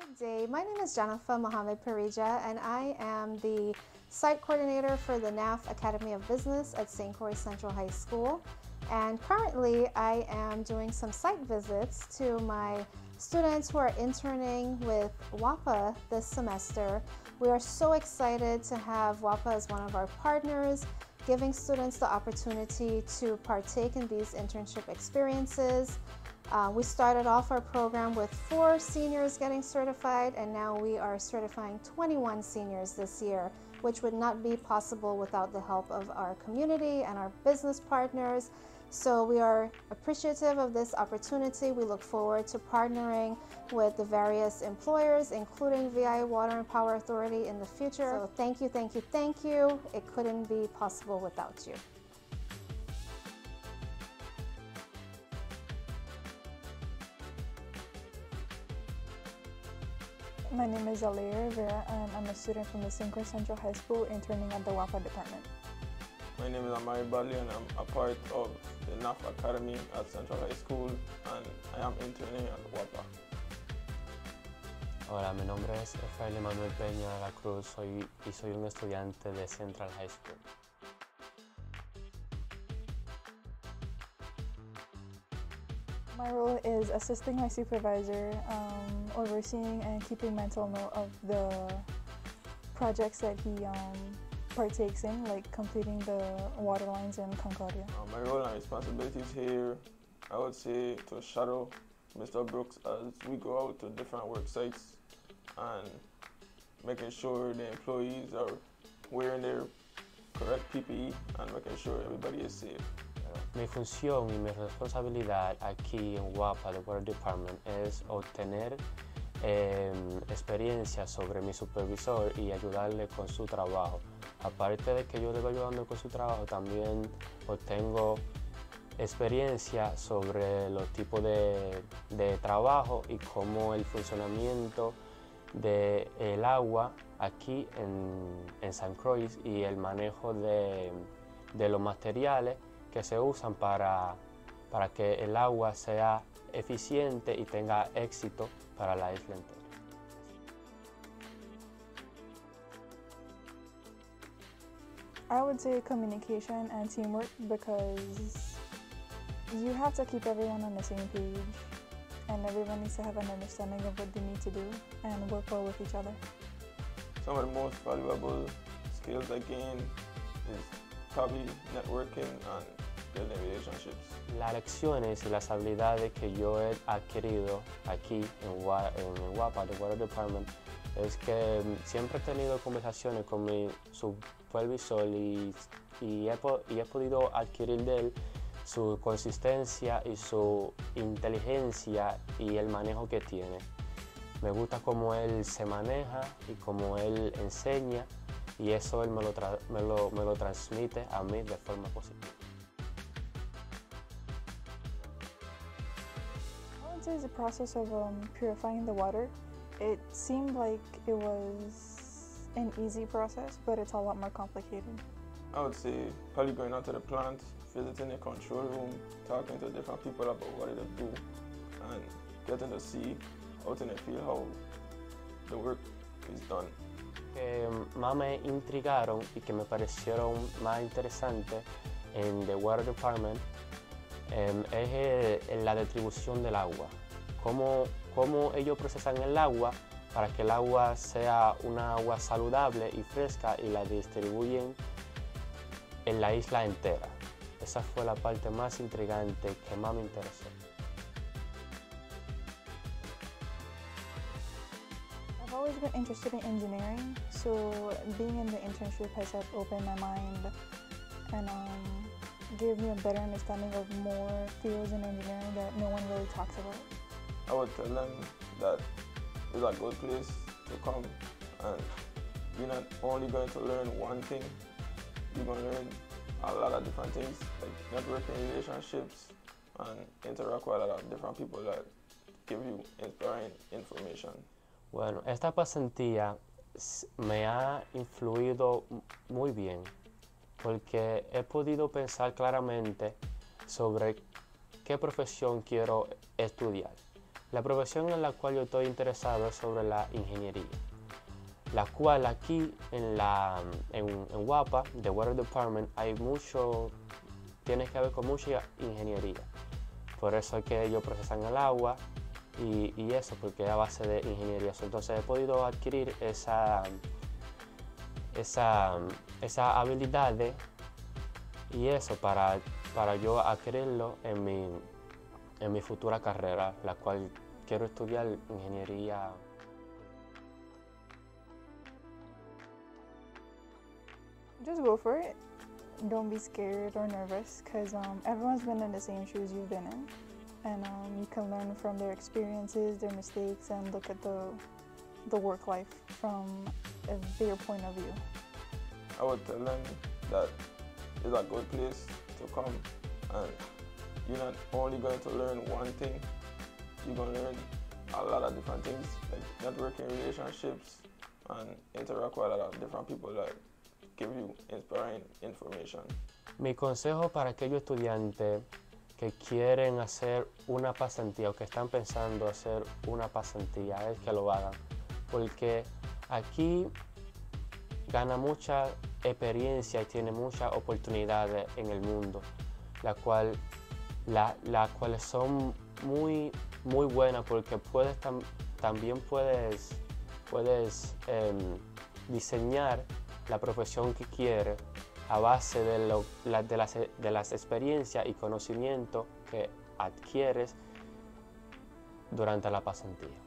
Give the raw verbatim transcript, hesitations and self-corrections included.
Good day. My name is Jennifer Mohammed Parija, and I am the site coordinator for the N A F Academy of Business at Saint Croix Central High School. And currently, I am doing some site visits to my students who are interning with WAPA this semester. We are so excited to have WAPA as one of our partners, giving students the opportunity to partake in these internship experiences. Uh, we started off our program with four seniors getting certified, and now we are certifying twenty-one seniors this year, which would not be possible without the help of our community and our business partners. So we are appreciative of this opportunity. We look forward to partnering with the various employers, including V I Water and Power Authority in the future. So thank you, thank you, thank you. It couldn't be possible without you. My name is Alea Rivera, and I'm a student from the Saint Croix Central High School interning at the WAPA department. My name is Amari Badley, and I'm a part of the N A F Academy at Central High School, and I am interning at WAPA. Hola, mi nombre es Efraín Manuel Peña de la Cruz soy, y soy un estudiante de Central High School. My role is assisting my supervisor, um, overseeing and keeping mental note of the projects that he um, partakes in, like completing the water lines in Concordia. Uh, my role and responsibilities here, I would say to shadow Mister Brooks as we go out to different work sites and making sure the employees are wearing their correct P P E and making sure everybody is safe. Mi función y mi responsabilidad aquí en WAPA, the Water Department, es obtener eh, experiencia sobre mi supervisor y ayudarle con su trabajo. Aparte de que yo le voy ayudando con su trabajo, también obtengo experiencia sobre los tipos de, de trabajo y cómo el funcionamiento del agua aquí en, en Saint Croix y el manejo de, de los materiales que se usan para, para que el agua sea eficiente y tenga éxito para la isla entera. I would say communication and teamwork, because you have to keep everyone on the same page and everyone needs to have an understanding of what they need to do and work well with each other. Some of the most valuable skills I gained is probably networking and building relationships. Las lecciones y las habilidades que yo he adquirido aquí en, Wa en WAPA, the Water Department, es que siempre he tenido conversaciones con mi supervisor y, y, he, y he podido adquirir de él su consistencia y su inteligencia y el manejo que tiene. Me gusta cómo él se maneja y cómo él enseña, y eso él me lo, tra me lo, me lo transmite a mí de forma positiva. I would say the process of um, purifying the water, it seemed like it was an easy process, but it's a lot more complicated. I would say probably going out to the plant, visiting the control room, talking to different people about what they do, and getting to see out in the field how the work is done. Que más me intrigaron y que me parecieron más interesantes en the Water Department eh, es eh, la distribución del agua. Cómo, cómo ellos procesan el agua para que el agua sea una agua saludable y fresca y la distribuyen en la isla entera. Esa fue la parte más intrigante que más me interesó. I've always been interested in engineering, so being in the internship has helped open my mind and um, gave me a better understanding of more fields in engineering that no one really talks about. I would tell them that it's a good place to come, and you're not only going to learn one thing, you're going to learn a lot of different things, like networking, relationships, and interact with a lot of different people that give you inspiring information. Bueno, esta pasantía me ha influido muy bien porque he podido pensar claramente sobre qué profesión quiero estudiar. La profesión en la cual yo estoy interesado es sobre la ingeniería, la cual aquí en, la, en, en WAPA, The Water Department, hay mucho, tiene que ver con mucha ingeniería. Por eso es que ellos procesan el agua y, y eso, porque es a base de ingeniería. Entonces he podido adquirir esa, esa, esa habilidad de, y eso para, para yo adquirirlo en mi, en mi futura carrera, la cual quiero estudiar ingeniería. Just go for it. Don't be scared or nervous, because um, everyone's been in the same shoes you've been in, and um, you can learn from their experiences, their mistakes, and look at the the work life from a bigger point of view. I would tell them that it's a good place to come, and you're not only going to learn one thing, you're going to learn a lot of different things, like networking, relationships, and interact with a lot of different people that give you inspiring information. Mi consejo para aquellos estudiantes que quieren hacer una pasantía o que están pensando hacer una pasantía es que lo hagan, porque aquí gana mucha experiencia y tiene muchas oportunidades en el mundo, la cual, la, las cuales son muy, muy buenas, porque puedes tam, también puedes, puedes eh, diseñar la profesión que quieres a base de, lo, la, de, las, de las experiencias y conocimientos que adquieres durante la pasantía.